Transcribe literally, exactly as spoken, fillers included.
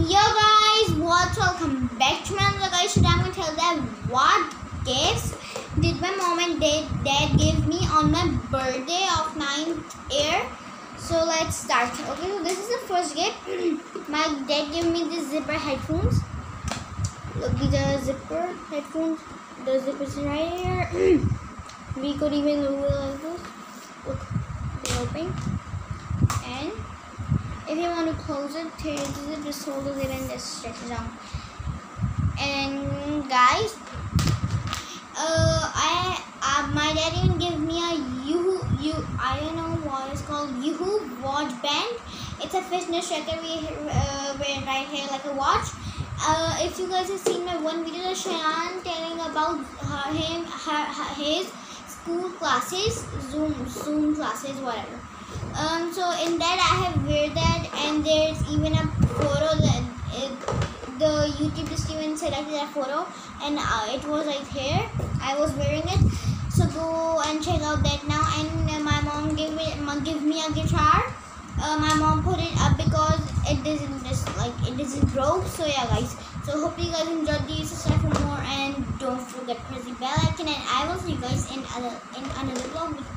Yo guys, what's welcome back to my channel guys. Today I'm gonna tell them what gifts did my mom and dad, dad give me on my birthday of ninth year. So let's start. Okay, so this is the first gift. My dad gave me these zipper headphones. Look, these are zipper headphones. The zipper is right here. We could even move it like this. Look, they're open. And if you want to close it, here it is, just hold it and just stretch it down. And guys, uh, I uh, my dad even gave me a Yoo-hoo, you I don't know what it's called, Yoo-hoo watch band. It's a fitness tracker we uh, wear right here like a watch. Uh, if you guys have seen my one video of Cheyenne telling about her, him, her, her, his school classes, Zoom, Zoom classes, whatever. Um, so in that I have wear that, and there's even a photo that it, the YouTube just even selected that photo, and uh, it was right here. I was wearing it, so go and check out that now. And uh, my mom gave me give me a guitar. Uh, my mom put it up because it doesn't just like it doesn't broke. So yeah, guys. So hope you guys enjoyed these. Subscribe for more, and don't forget to press the bell icon. And I will see you guys in other in another vlog.